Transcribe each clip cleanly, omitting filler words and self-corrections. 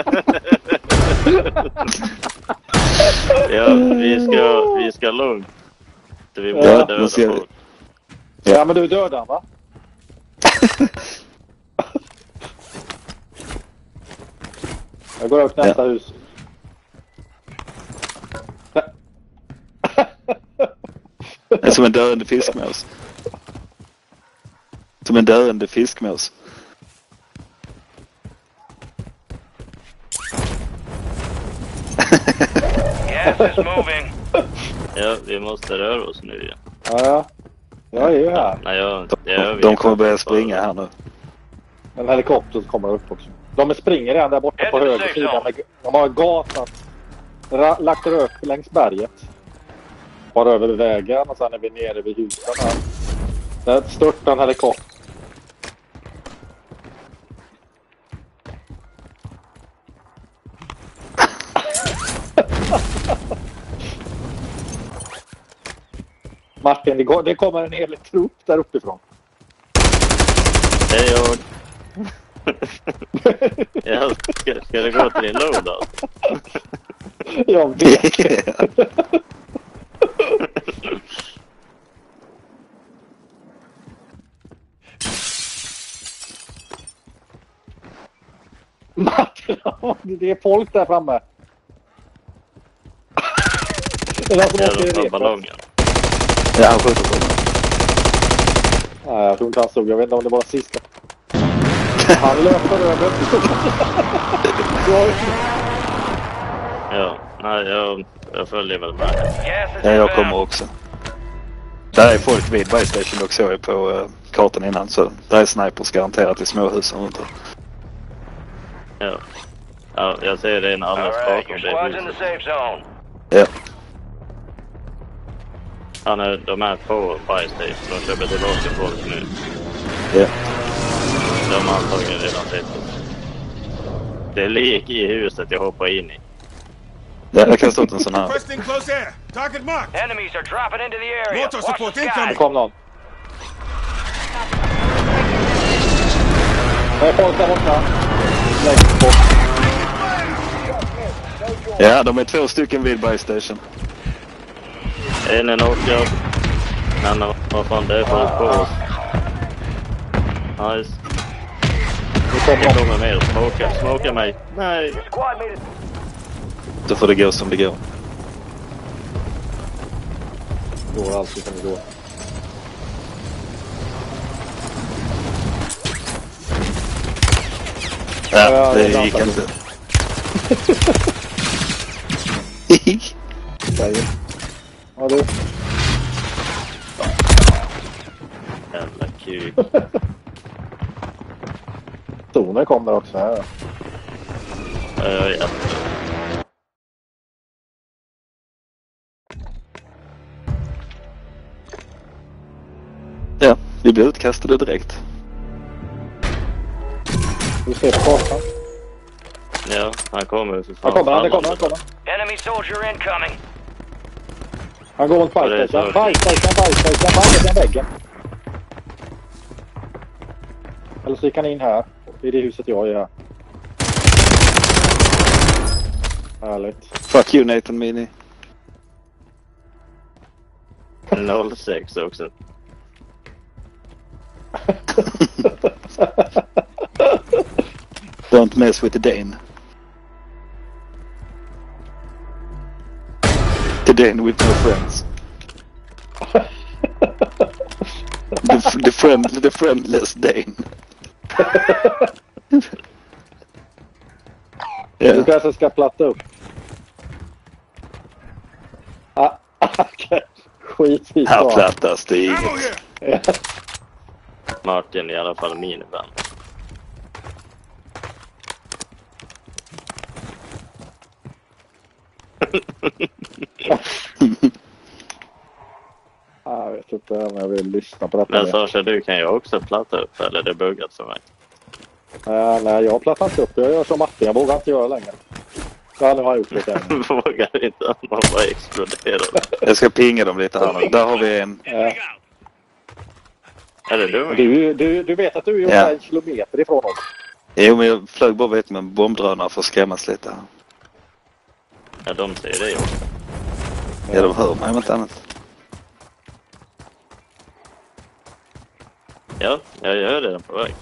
Ja, vi ska lugnt. Vi måste döda folk. Ja, men du dödar han, va? Jag går upp nästa hus. Det är som en döende fiskmås. Som en döende fiskmås. Gas is moving. Ja, vi måste röra oss nu igen. Ja, jag är ju här. Nej, De kommer börja springa här nu. En helikopter kommer upp också. De springer redan där borta på höger sida. De har gasat. Lagt rök längs berget. Bara över vägen och sen är vi nere vid husen här. Där störtar en helikopter. Martin, det kommer en hel trupp där uppifrån. Det är jag. Ska det gå till din loadout? Jag vet. Martin, det är folk där framme. Det är som åker i ballongen. Ja, han skjuter på mig. Nej, jag tror inte han stod. Jag vet inte om det var sista. Han löper över. Ja, nej, jag följer väl med. Ja, jag kommer också. Där är folk vid Buy Station också, jag är på kartan innan. Så där är snipers garanterat i småhusen runt här. Ja, jag ser det när alla bakom det huset. Ja. De är på Buy Station. De köper tillbaka folk nu. Ja. De har antagligen redan sett oss. Det är lik i huset jag hoppar in i. Ja, jag kan stå en sån här. Enemies are dropping into the area. Watch the sky. Det kom någon. Det är folk där borta. Lägg bort. Ja, de är 2 stycken vid Buy Station. En är knockad. Men vad fan, det är folk på oss. Nice. Nu kommer mer och smoka mig. Nej. Då får det gå som det går. Det går alltid som det går. Ja, det gick inte. Ja, du. Jävla kuk. Zoner kommer också här. Ja. Ja, vi blev utkastade direkt. Du ser på kartan. Ja, han kommer för fan. Han kommer. Enemy soldier incoming. Han går mot bajstation. Bajstation. Väggen. Eller så gick han in här. Det är det huset jag är här. Härligt. Fuck you, Nathan Mini. 06 också. Don't mess with the Dane. The Dane with no friends. the friendless Dane. Du kanske ska platta upp. Okej. Skit i här plattas det inget. Martin i alla fall min vän. Jag vet inte om jag vill lyssna på detta. Men Sasha, du kan ju också platta upp, eller det är buggat för mig. Nej, jag plattar inte upp. Jag gör som Martin, jag vågar inte göra längre. Ja, nu har jag gjort det än. Vågar inte att man bara exploderar. Jag ska pinga dem lite här nu. Där har vi en. Är det du? Du vet att du är 1 kilometer ifrån oss. Jo, men jag flög bara vet med en bombdrönare för att skrämmas lite. Ja, de säger det också. Ja, de hör mig om inte annat. Ja, jag hör det på väg.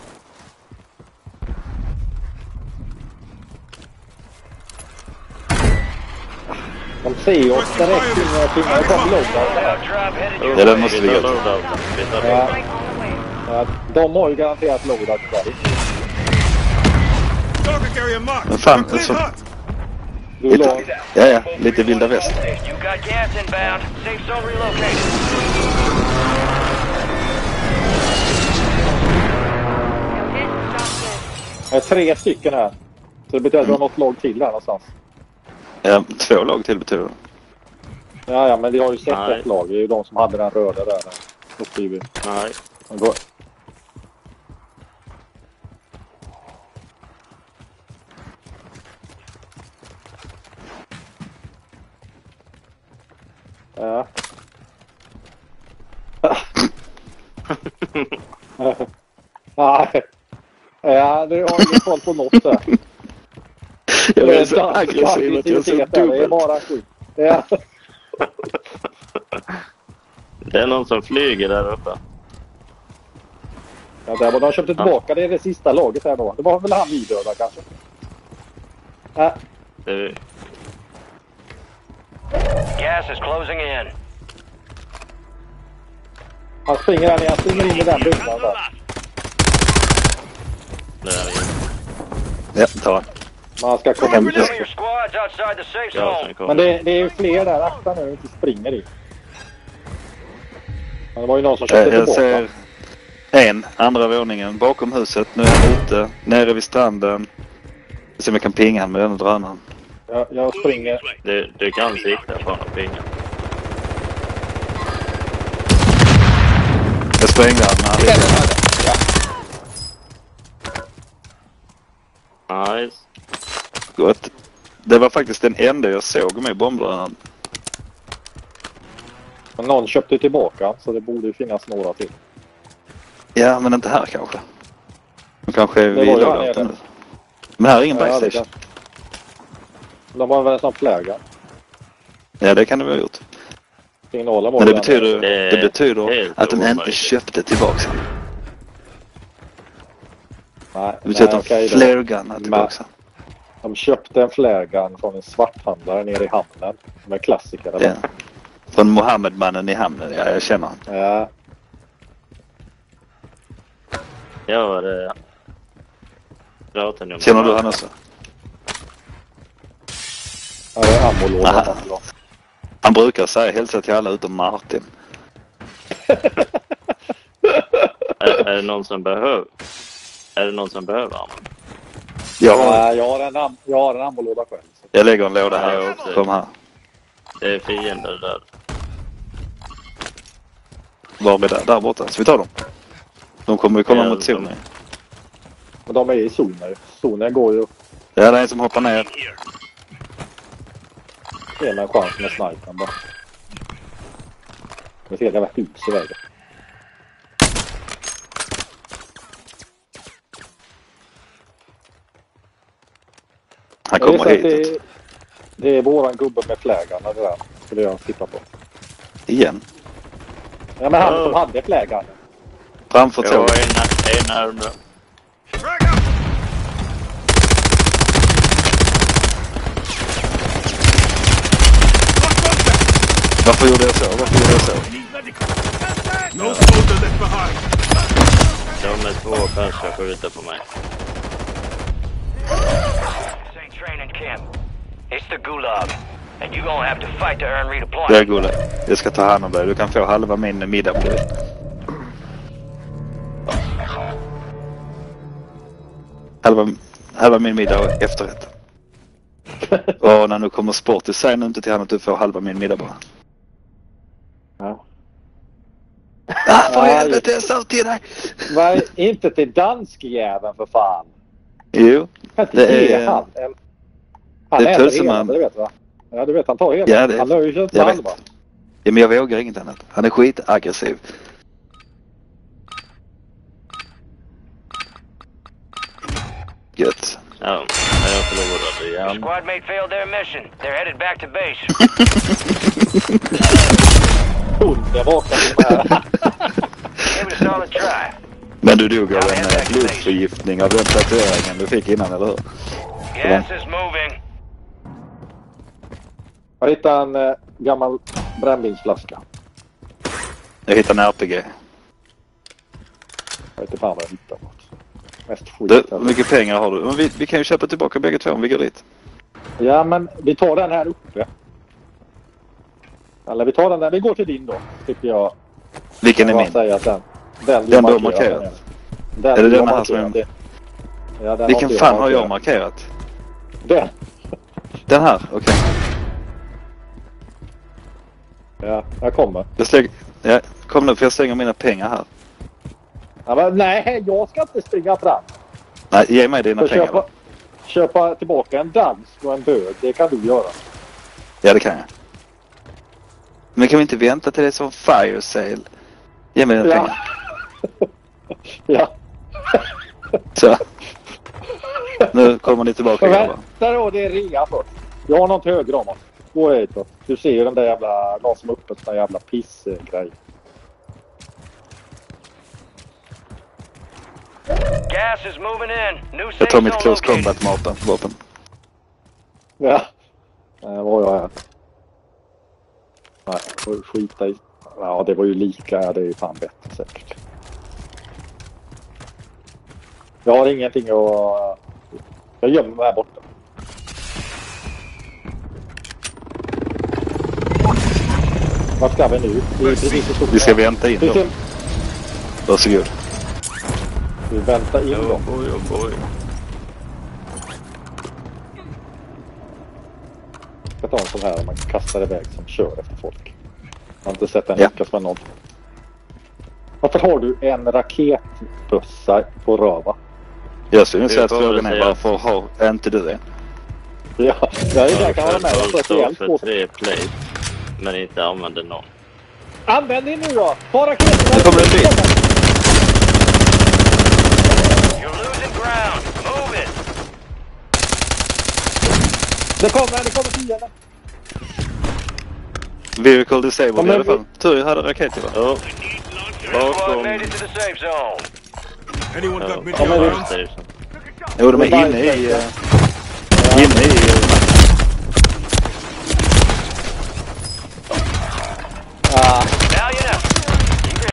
De ser oss direkt in i timmen. Det kommer loadout. Ja, den måste vi göra. Ja, de har ju garanterat loadout i Sverige. Men fan, så... Ja, lite vilda väst. You got gas inbound. Safe zone relocated. Det är 3 stycken här. Så det betyder att vi har något lag till här någonstans. Ja, 2 lag till betyder det. Ja, men vi har ju sett ett lag. Det är ju de som hade den röda där. Uppe i. Nej. Ja. Nej. Ja, det har ju koll på något där. Jag är så aggressiv att jag är så Det är dubbel. bara skit. Ja. Det är någon som flyger där uppe. Ja, där var de köpte tillbaka. Det är det sista laget här då. Det var väl han vidöva kanske. Ja. Gas is closing in. Han springer där ner. Han springer in i den byggnaden där. Ja, ta den. Man ska komma Hem. ut. Your squad's outside the safe Ja, zone. sen kommer Men det är ju fler där. Akta nu inte springer i. Men det var ju någon som köpte Jag tillbaka. ser en, andra våningen bakom huset. Nu är han ute, nere vid stranden. Se om jag kan pinga han med den drönaren. Jag springer. Du kan sikta från och pinga. Jag sprängde han när han ligger. Nice. Gott. Det var faktiskt den enda jag såg med bombdrönaren. Men någon köpte tillbaka. Så det borde ju finnas några till. Ja, men inte här kanske. De kanske är Det var vid ju här lådan nere. nu. Men här är ingen Ja, det backstation. kan. De har väl en sån flagga. Ja, det kan det ha gjort. Signalen var Men det ju betyder, Det- det betyder helt att de inte omöjligt. köpte tillbaka. Nej, Det betyder att de okej då. flaregunnade tillbaka. De köpte en flaggan från en svarthandlare nere i hamnen. Som är klassiker. Ja. Eller? Från Mohammed-mannen i hamnen. Ja, jag känner han. Ja. Jag var det... Raten Känner du han också? Ja, det är ammolådan. Aha. Han brukar säga hälsa till alla utom Martin. Är det någon som behöver? Är det någon som behöver armen? Ja, Jag har en ammolåda själv. Så. jag lägger en låda Ja, jag här. också. Kom här. Det är fiender där. Var vi där? Där borta. Så vi tar dem. De kommer ju komma Ja, mot zonen. Men de är i zoner. Zoner går ju Ja, det är en som hoppar ner. hela en chans med snipern bara. Det ser jävla hus i vägen. Han Jag kommer vet att hit. det är våran gubbe med flaggan. Det där skulle jag titta på. Igen. Ja, men han som hade flaggan. Framför Jag tåget. är närmare. Varför gjorde jag så? Varför gjorde jag så? De är 2 personer skjuter på mig. This ain't training camp. It's the Gulag. And you're gonna have to fight to earn Det är redeployment. gulligt. Jag ska ta hand om dig. Du kan få halva min middag på dig. Halva min middag och efterrätt. Och när nu kommer sport, säg nu inte till han att du får halva min middag bara. Ja. För helvete, jag sa till dig! Men inte till danskjäveln för fan. Jo, Kan inte det ge är... han. Han det är äter pölseman. hela, det vet va? Ja, du vet, han tar hela. Ja, det- Han har ju kört med jag vet. halva. Ja, men jag vågar inget annat. Han är skitaggressiv. Ja, jag förlorade igen. Squad mate failed their mission. They're headed back to base. Underbart att de är. It was a solid try. Men du dog av en blodförgiftning av den tatueringen du fick innan, eller hur? Gas is moving. Jag hittade en gammal brännvinsflaska. Jag hittade en RPG. Jag vet inte fan vad jag hittade. Mest skit. Du, hur mycket pengar har du? Men vi kan ju köpa tillbaka bägge två om vi går dit. Ja, men vi tar den här uppe. Eller vi tar den där. Vi går till din då, tycker jag. Vilken är Jag min? säger att den Den du har markerat? Är det den här som är... Ja, den Vilken måste fan har jag markerat? Den. Den här, okej. Ja, jag kommer. Ja, kom nu för jag slänger mina pengar här. Ja, men, nej, jag ska inte springa fram. Nej, ge mig dina För pengar. köpa tillbaka en dansk och en bög, det kan du göra. Ja, det kan jag. Men kan vi inte vänta till det som fire sale? Ge mig dina pengar. Ja. Så. Nu kommer ni tillbaka. Men vänta då, det är rea först. Jag har något högre om oss. Gå hit då. Du ser ju den där jävla, någon som är uppe, sån där jävla pissgrej. Gas is moving in. New Jag safe tar mitt zone close located. combat vapen. Ja. Var jag här? Nej, får skita i. Ja, det var ju lika. Det är ju fan bättre säkert. Jag har ingenting att... Jag gömmer mig här borta. Vad ska vi nu? Vi ska vänta in då. Varsågod. Vi väntar in då. Boy. Jag ska ta en sån här man kastar iväg som kör efter folk. Jag har inte sett en Ja. lyckas med någon. Varför har du en raketbössa på röva? Jag skulle säga att får frågan är säga. varför har inte du en? Ja, jag är där kan vara med. Jag står speciellt för på. 3 play. Men inte använder någon. Använd din nu då! Ta raketen! Nu kommer en bil. You're losing ground. Move it. Det kommer fienden! Vehicle disabled men i alla vi- fall. Tur jag hade raketer va? Ja. Your squad Bakom. made it to the safe zone. Anyone got Ja, video men rounds? Station. Jo, de är inne i...